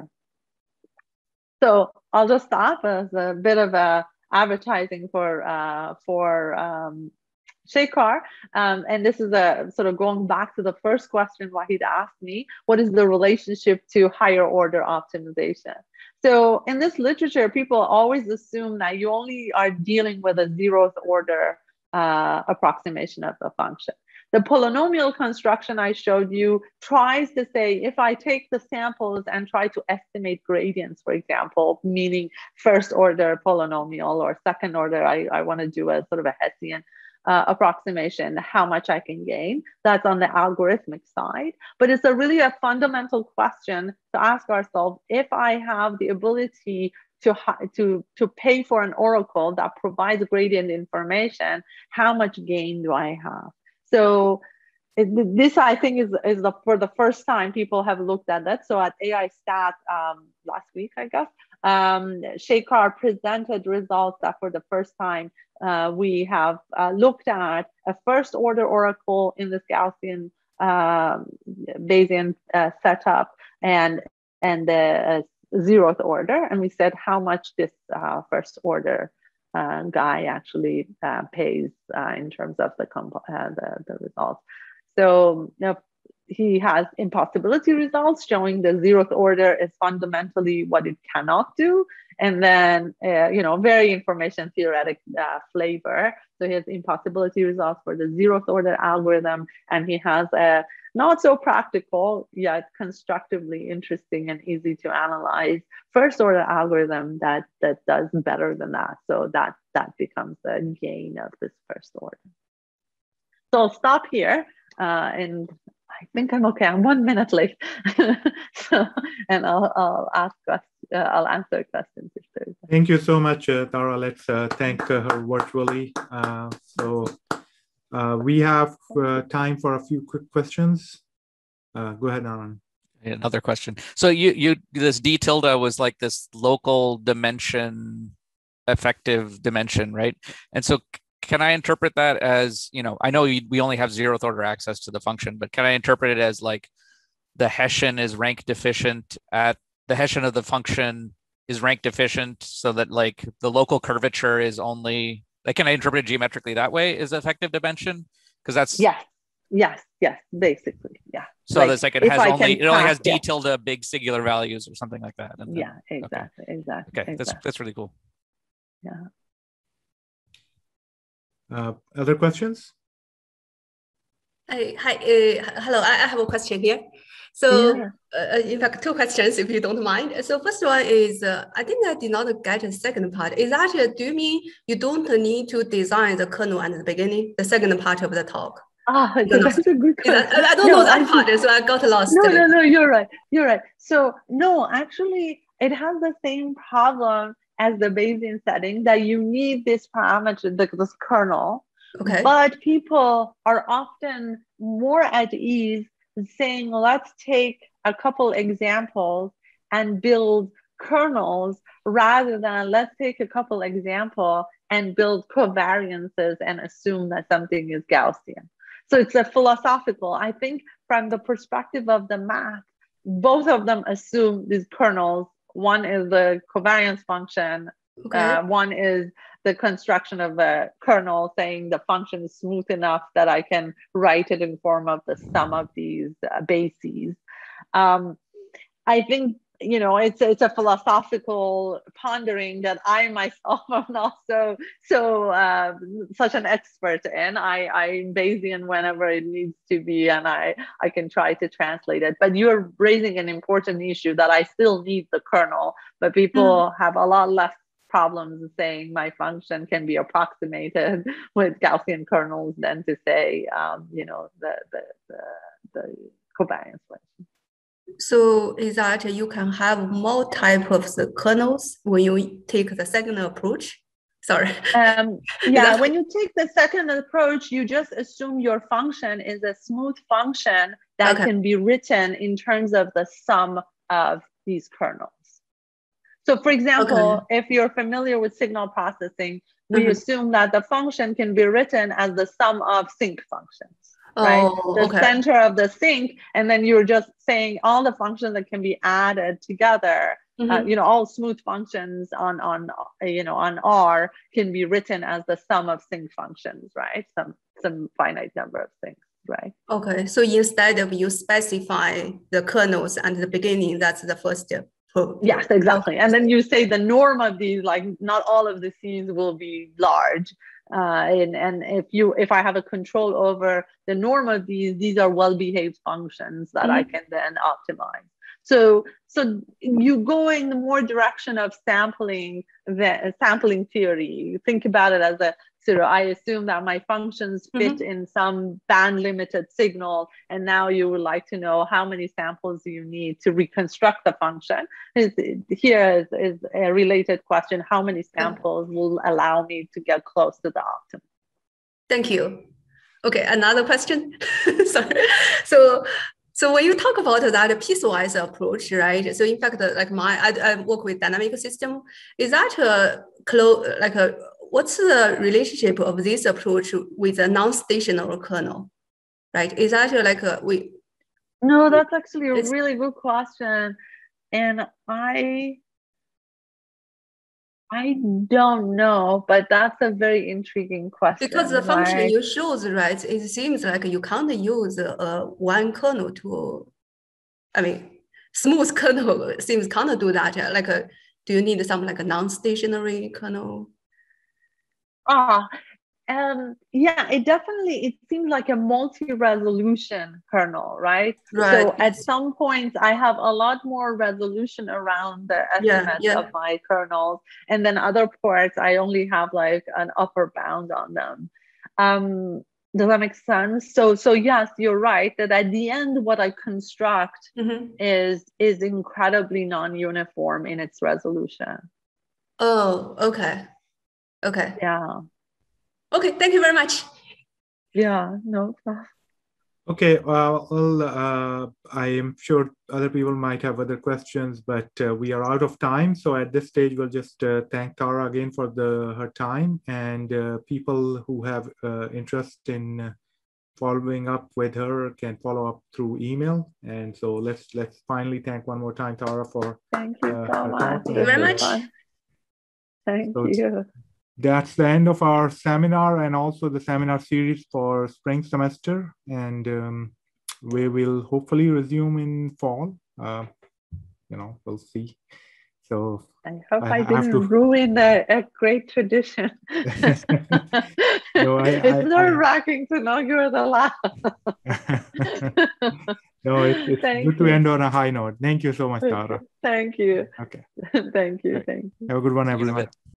So I'll just stop as a bit of a advertising for uh, for um, Shekhar, um, and this is a sort of going back to the first question Wahid asked me, what is the relationship to higher order optimization? So in this literature, people always assume that you only are dealing with a zeroth order uh, approximation of the function. The polynomial construction I showed you tries to say, if I take the samples and try to estimate gradients, for example, meaning first order polynomial or second order, I, I want to do a sort of a Hessian uh, approximation, how much I can gain. That's on the algorithmic side. But it's a really a fundamental question to ask ourselves, if I have the ability to, to, to pay for an oracle that provides gradient information, how much gain do I have? So it, this, I think, is, is the, for the first time people have looked at that. So at A I Stat um, last week, I guess, um, Shekhar presented results that for the first time uh, we have uh, looked at a first order oracle in this Gaussian um, Bayesian uh, setup and, and the uh, zeroth order. And we said how much this uh, first order Uh, guy actually uh, pays uh, in terms of the, uh, the, the results. So you know, he has impossibility results showing the zeroth order is fundamentally what it cannot do. And then, uh, you know, very information theoretic uh, flavor. So he has impossibility results for the zeroth order algorithm, and he has a not so practical, yet constructively interesting and easy to analyze first order algorithm that, that does better than that. So that, that becomes the gain of this first order. So I'll stop here uh, and I think I'm okay. I'm one minute late. So, and I'll, I'll ask questions, uh, I'll answer questions if there's. Thank you so much, uh, Tara. Let's uh, thank uh, her virtually. Uh, so uh, we have uh, time for a few quick questions. Uh, go ahead, Aaron. Another question. So you, you, this D tilde was like this local dimension, effective dimension, right? And so can I interpret that as, you know, I know we only have zeroth order access to the function, but can I interpret it as like the Hessian is rank deficient at the Hessian of the function is rank deficient so that like the local curvature is only, like, can I interpret it geometrically that way is effective dimension? Because that's. Yes, yes, yes, basically, yeah. So like, that's like it has I only, it only has D yeah. tilde big singular values or something like that. And then, yeah, exactly, okay. exactly. Okay, exactly. that's, that's really cool. Yeah. Uh, other questions? Hi, hi uh, hello, I, I have a question here. So yeah. uh, in fact, two questions, if you don't mind. So first one is, uh, I think I did not get the second part. Is that, uh, do you mean you don't need to design the kernel at the beginning, the second part of the talk? Ah, oh, that's a good question. That, I don't no, know that part, so I got lost. No, no, no, you're right, you're right. So no, actually, it has the same problem as the Bayesian setting, that you need this parameter, this kernel. Okay. But people are often more at ease saying, let's take a couple examples and build kernels rather than let's take a couple examples and build covariances and assume that something is Gaussian. So it's a philosophical, I think from the perspective of the math, both of them assume these kernels. One is the covariance function. Okay. Uh, one is the construction of a kernel saying the function is smooth enough that I can write it in form of the sum of these uh, bases. Um, I think, you know, it's, it's a philosophical pondering that I myself am not so, so uh, such an expert in. I, I'm Bayesian whenever it needs to be, and I, I can try to translate it. But you're raising an important issue that I still need the kernel, but people mm. have a lot less problems saying my function can be approximated with Gaussian kernels than to say, um, you know, the, the, the, the covariance function. So is that you can have more type of the kernels when you take the second approach? Sorry. Um, yeah, when you take the second approach, you just assume your function is a smooth function that okay. can be written in terms of the sum of these kernels. So for example, okay. if you're familiar with signal processing, we mm-hmm. assume that the function can be written as the sum of sinc functions, oh, right? The okay. center of the sinc, and then you're just saying all the functions that can be added together Mm-hmm. uh, you know, all smooth functions on, on, you know, on R can be written as the sum of sinc functions, right? Some, some finite number of sincs, right? Okay, so instead of you specify the kernels at the beginning, that's the first step. Yes, exactly. And then you say the norm of these, like not all of the C's will be large. Uh, and, and if you, if I have a control over the norm of these, these are well-behaved functions that mm-hmm. I can then optimize. So, so you go in the more direction of sampling, the sampling theory. Think about it as a sort of, I assume that my functions fit mm-hmm. in some band limited signal. And now you would like to know how many samples you need to reconstruct the function. Here is, is a related question. How many samples will allow me to get close to the optimum? Thank you. Okay, another question. Sorry. So, So when you talk about that piecewise approach, right? So in fact, like my, I, I work with dynamic system. Is that a close, like a, what's the relationship of this approach with a non-stationary kernel, right? Is that like a, we? No, that's actually a really good question. And I, I don't know, but that's a very intriguing question. Because the function right? you shows, right, it seems like you can't use uh, one kernel to, I mean, smooth kernel seems can't do that. Like, a, do you need some like a non-stationary kernel? Ah, um, yeah, it definitely, it seems like a multi-resolution kernel, right? Right. So at some points, I have a lot more resolution around the estimates yeah, yeah. of my kernels. And then other parts, I only have like an upper bound on them. Um, does that make sense? So, so yes, you're right that at the end, what I construct mm-hmm. is, is incredibly non-uniform in its resolution. Oh, okay. Okay. Yeah. Okay, thank you very much. Yeah, no problem. Okay, well, well uh, I am sure other people might have other questions, but uh, we are out of time. So at this stage, we'll just uh, thank Tara again for the her time, and uh, people who have uh, interest in uh, following up with her can follow up through email. And so let's let's finally thank one more time Tara for thank you uh, so much. Thank you very much. Thank so you. That's the end of our seminar and also the seminar series for spring semester. And um, we will hopefully resume in fall. Uh, you know, we'll see. So I hope I, I didn't to... ruin a, a great tradition. No, I, it's I, nerve-wracking to know you're the last. No, it's, it's good you. to end on a high note. Thank you so much, Tara. Thank you. Okay. Thank you. Okay. Thank you. Have a good one, everyone.